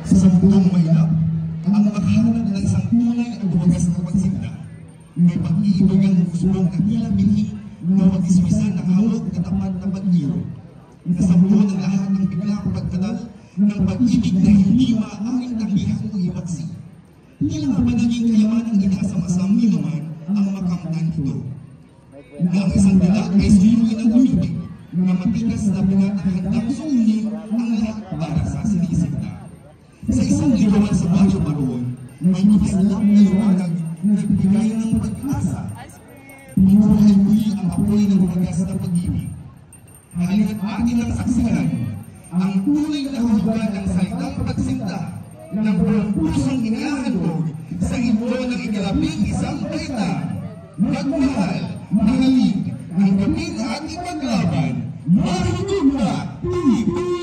Sa sampung mailap, ang makahanap ng isang tunay at wagas na pagsinda. May pag-iibigan ng usbong na tila binhi na mag-ismisan ng hawag na tapat na pag-iro. Nasampuan ang lahat ng biglang pagkadal ng pag-ibig na hindi maaaring taklihan o iwaksi. Tila nga ba naging kayamanang inaasam-asam ni naman ang makamtan ito. Na ang isang dilag ay suyuin ang umibig, na matigas na pinatang handang sumuli ang lahat para sa sinisinda. Sa isang ligawan sa Baryo Baroon, may kislap na liwanag na nagbigay ng pag-asa. Pinuhay muli ang apoy ng wagas na pag-ibig. Halina't atin ang saksihan ang tunay na hulugan ng salitang pagsinta ng buong pusong inihahandog sa ito ng ika-11 baitang. Magmahal, mahalig, ang gabing ating paglaban, marunong na,